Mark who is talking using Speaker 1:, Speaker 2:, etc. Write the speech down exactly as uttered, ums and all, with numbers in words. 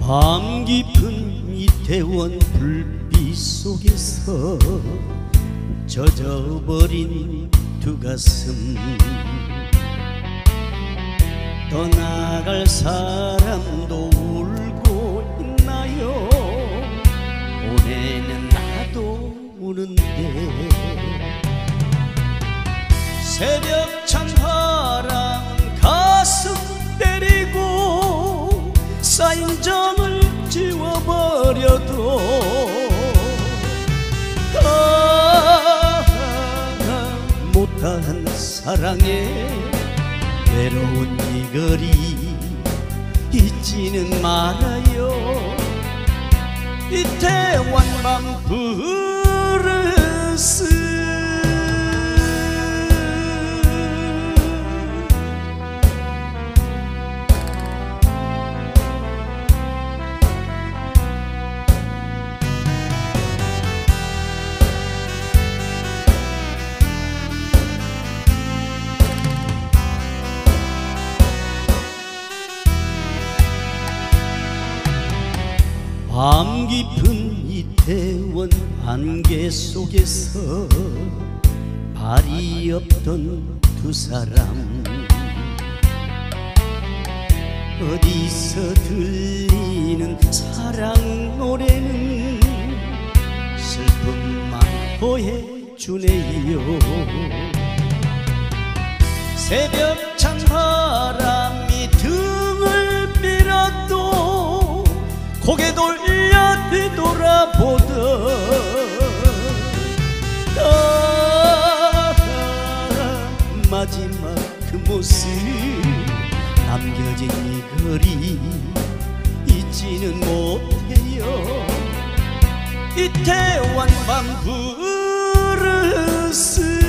Speaker 1: 밤 깊은 이태원 불빛 속에서 젖어버린 두 가슴, 떠나갈 사람도 울고 있나요? 올해는 나도 우는데 새벽 찬바람 가슴 때리고 쌓인 점을 지워버려도 아, 못한 사랑에 외로운 이 거리 잊지는 말아요. 이태원 밤 브루스. 밤 깊은 이태원 안개 속에서 발이 없던 두 사람, 어디서 들리는 사랑 노래는 슬픔만 보여주네요. 새벽 찬바람이 등을 밀어도 고개 돌려 뒤돌아보던 아, 마지막 그 모습 남겨진 이 거리 잊지는 못해요. 이태원 밤 브루스.